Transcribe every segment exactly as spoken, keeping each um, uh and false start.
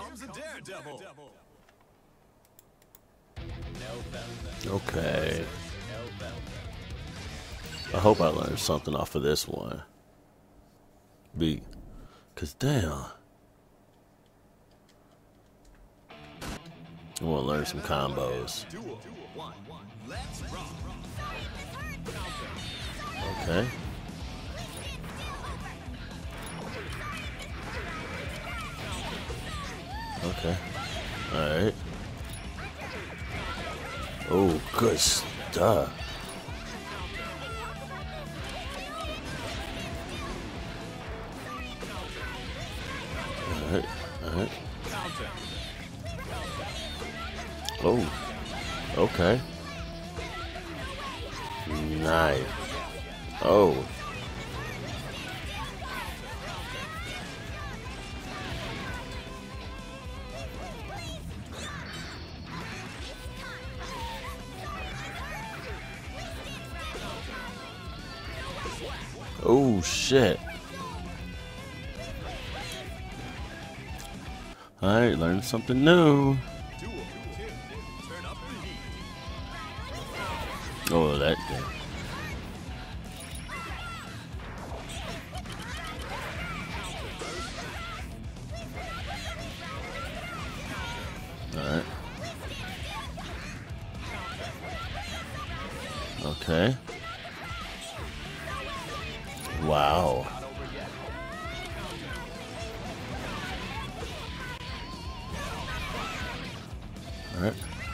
comes a daredevil. Okay. I hope I learned something off of this one. B. Cause damn. I want to learn some combos. Okay. Okay. Alright. Oh, good stuff. Alright. Alright. Oh. Okay. Nice. Oh. Oh shit. Alright, learned something new. Oh, that thing. Alright. Okay. Wow. Alright.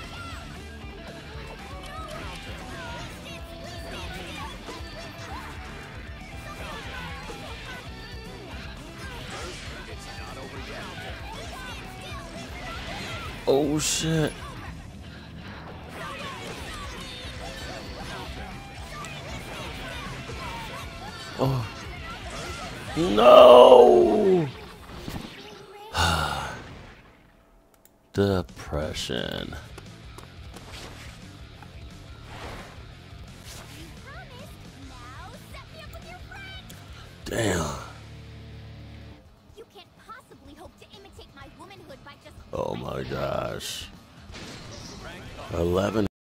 Oh shit. Oh. No. Depression. Damn. You can't possibly hope to imitate my womanhood by just Oh my gosh. eleven